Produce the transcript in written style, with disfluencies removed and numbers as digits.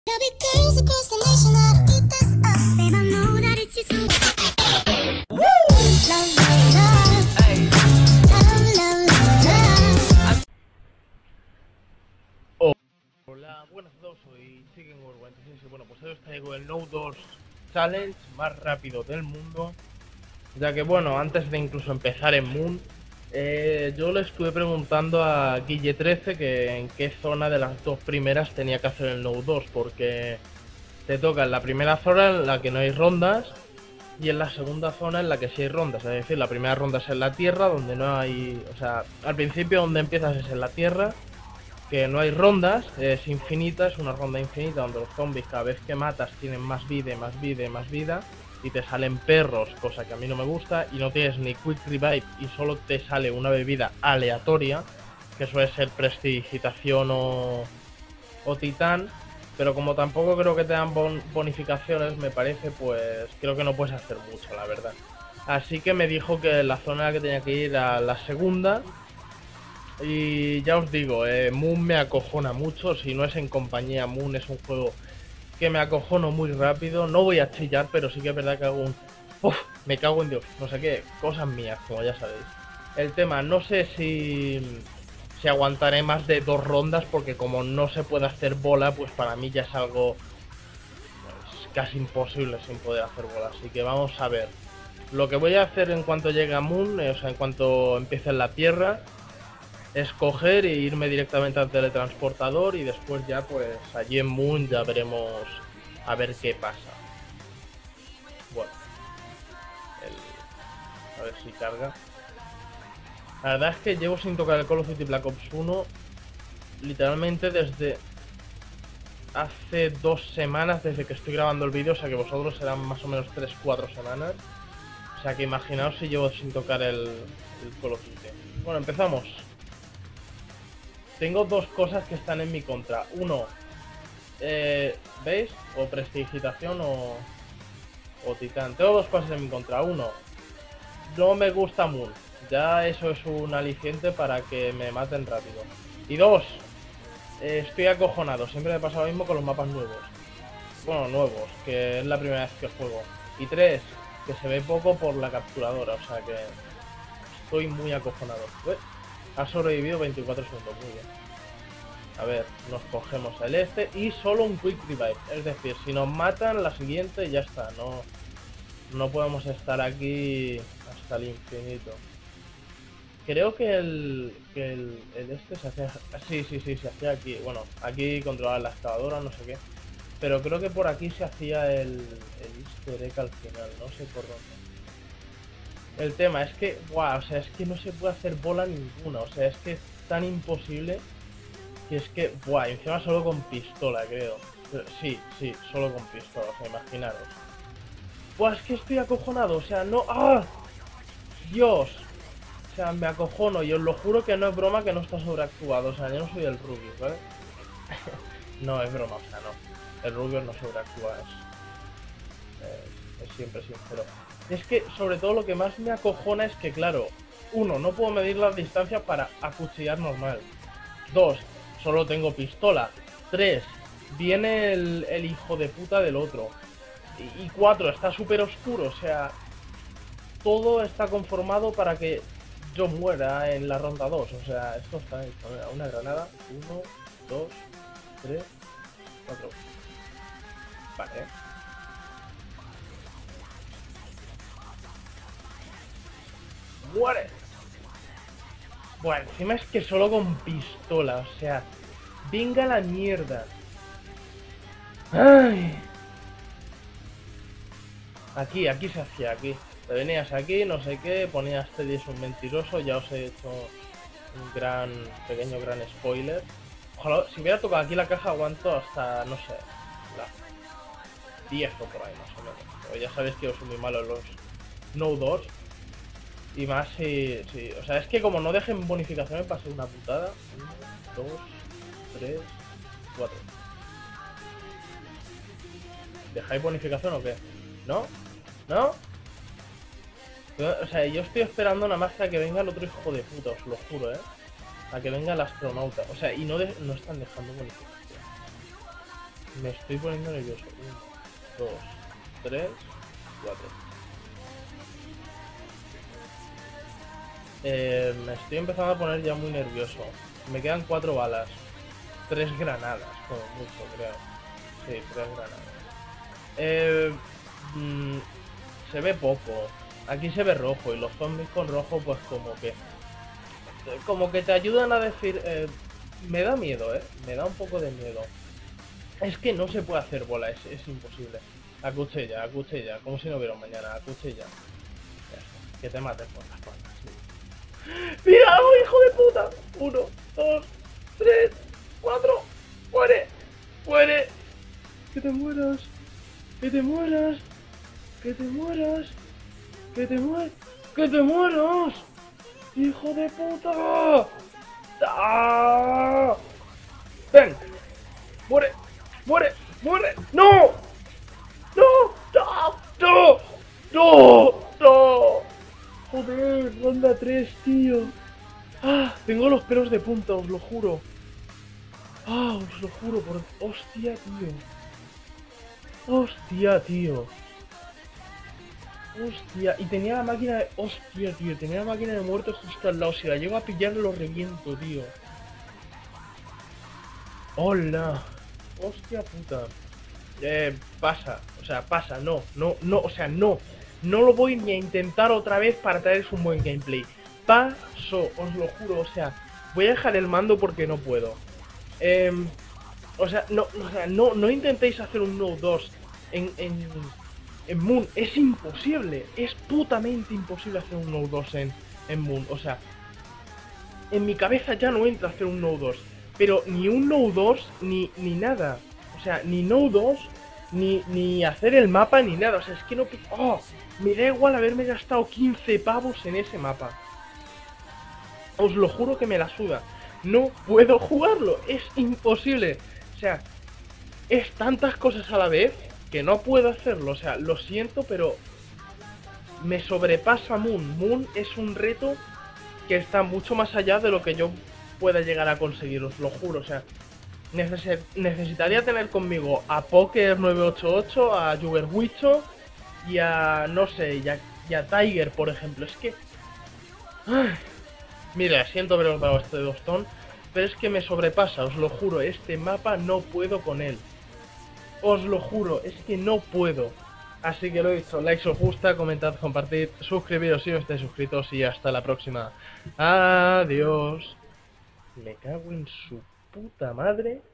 Hola, buenas a todos, soy Chicken46 y bueno, pues hoy os traigo el No Doors Challenge más rápido del mundo. Ya que bueno, antes de incluso empezar en Moon, yo le estuve preguntando a Guille13 que en qué zona de las dos primeras tenía que hacer el No Doors, porque te toca en la primera zona en la que no hay rondas y en la segunda zona en la que sí hay rondas. Es decir, la primera ronda es en la tierra, donde no hay, o sea, al principio donde empiezas es en la tierra, que no hay rondas, es infinita, es una ronda infinita donde los zombies cada vez que matas tienen más vida, más vida, más vida, y te salen perros, cosa que a mí no me gusta, y no tienes ni quick revive y solo te sale una bebida aleatoria, que suele ser prestigitación o titán, pero como tampoco creo que te dan bonificaciones, me parece, pues creo que no puedes hacer mucho, la verdad. Así que me dijo que la zona a la que tenía que ir a la segunda. Y ya os digo, Moon me acojona mucho. Si no es en compañía, Moon es un juego que me acojono muy rápido. No voy a chillar, pero sí que es verdad que hago un... ¡Uf! Me cago en Dios. No sé qué, cosas mías, como ya sabéis. El tema, no sé si aguantaré más de 2 rondas, porque como no se puede hacer bola, pues para mí ya es algo pues, casi imposible sin poder hacer bola. Así que vamos a ver. Lo que voy a hacer en cuanto llegue a Moon, o sea, en cuanto empiece en la Tierra, escoger e irme directamente al teletransportador y después ya pues allí en Moon ya veremos a ver qué pasa. Bueno, a ver si carga. La verdad es que llevo sin tocar el Call of Duty Black Ops 1 literalmente desde hace 2 semanas, desde que estoy grabando el vídeo, o sea que vosotros serán más o menos 3-4 semanas. O sea que imaginaos si llevo sin tocar el Call of Duty. Bueno, empezamos. Tengo dos cosas que están en mi contra. Uno, ¿veis? O prestigitación o titán. Tengo dos cosas en mi contra. Uno, no me gusta Moon. Ya eso es un aliciente para que me maten rápido. Y dos, estoy acojonado. Siempre me pasa lo mismo con los mapas nuevos. Bueno, nuevos, que es la primera vez que juego. Y tres, que se ve poco por la capturadora. O sea que estoy muy acojonado. Ha sobrevivido 24 segundos, muy bien. A ver, nos cogemos el este y solo un quick revive. Es decir, si nos matan, la siguiente ya está. No podemos estar aquí hasta el infinito. Creo que el este se hacía... Sí, se hacía aquí. Bueno, aquí controlaba la excavadora, no sé qué. Pero creo que por aquí se hacía el easter egg al final, no sé por dónde. El tema es que, wow, o sea, es que no se puede hacer bola ninguna. O sea, es que es tan imposible que es que, buah, encima solo con pistola, creo. Sí, solo con pistola, o sea, imaginaros. Buah, es que estoy acojonado, o sea, no... ¡Ah! ¡Dios! O sea, me acojono y os lo juro que no es broma, que no está sobreactuado. O sea, yo no soy el Rubius, ¿vale? No, es broma, o sea, no. El Rubius no sobreactúa, es siempre sincero. Es que, sobre todo, lo que más me acojona es que, claro, uno, no puedo medir las distancias para acuchillar normal. Dos, solo tengo pistola. 3, viene el hijo de puta del otro. Y 4, está súper oscuro, o sea, todo está conformado para que yo muera en la ronda 2. O sea, esto está hecho. Una granada. 1, 2, 3, 4. Vale. ¡Muere! Bueno, encima es que solo con pistola, o sea, venga la mierda. ¡Ay! Aquí se hacía, aquí. Te venías aquí, no sé qué, ponías Teddy es un mentiroso, ya os he hecho un pequeño spoiler. Ojalá, si hubiera tocado aquí la caja aguanto hasta, no sé, la 10 o por ahí más o menos. Pero ya sabéis que yo soy muy malo en los no doors. Y más si, o sea, es que como no dejen bonificaciones va a ser una putada. 1, 2, 3, 4. ¿Dejáis bonificación o qué? ¿No? ¿No? O sea, yo estoy esperando nada más que a que venga el otro hijo de puta, os lo juro, A que venga el astronauta. O sea, y no están dejando bonificación. Me estoy poniendo nervioso. 1, 2, 3, 4. Me estoy empezando a poner ya muy nervioso. Me quedan 4 balas. 3 granadas, como mucho, creo. Sí, 3 granadas. Mm, se ve poco. Aquí se ve rojo y los zombies con rojo pues como que te ayudan a decir... me da miedo, me da un poco de miedo. Es que no se puede hacer bola, es imposible. A cuchilla, como si no hubiera un mañana, a cuchilla. Ya está, que te mates por las patas. Sí. ¡Mira, hijo de puta! 1, 2, 3, 4. ¡Muere! ¡Muere! ¡Que te mueras! ¡Que te mueras! ¡Que te mueras! ¡Que te mueras! ¡Que te mueras! ¡Hijo de puta! ¡Ah! ¡Ven! ¡Muere! ¡Muere! ¡Muere! ¡No! ¡No! ¡No! ¡No! ¡No! ¡No! Joder, ronda 3, tío. Ah, tengo los pelos de punta, os lo juro. Ah, os lo juro por... Hostia, tío. Hostia, tío. Hostia, y tenía la máquina de... Hostia, tío, tenía la máquina de muertos justo al lado. Si la llego a pillar, lo reviento, tío. Hola. Hostia puta. Pasa. O sea, pasa. No, no, no. O sea, no. No lo voy ni a intentar otra vez para traeros un buen gameplay. Paso, os lo juro. O sea, voy a dejar el mando porque no puedo. O sea, no intentéis hacer un No 2 en Moon. Es imposible. Es putamente imposible hacer un No 2 en Moon. O sea, en mi cabeza ya no entra hacer un No 2. Pero ni un No 2 ni nada. O sea, ni No 2 ni hacer el mapa ni nada. O sea, es que no... ¡Oh! Me da igual haberme gastado 15 pavos en ese mapa. Os lo juro que me la suda. No puedo jugarlo. Es imposible. O sea, es tantas cosas a la vez que no puedo hacerlo. O sea, lo siento, pero me sobrepasa Moon. Moon es un reto que está mucho más allá de lo que yo pueda llegar a conseguir, os lo juro. O sea, necesitaría tener conmigo a Poker988, a Jugerwicho y a, no sé, y a Tiger, por ejemplo. Es que... Ay, mira, siento haberos dado este tostón, pero es que me sobrepasa, os lo juro. Este mapa no puedo con él. Os lo juro, es que no puedo. Así que lo he dicho, like si os gusta, comentad, compartid, suscribiros si no estáis suscritos y hasta la próxima. Adiós. Me cago en su puta madre.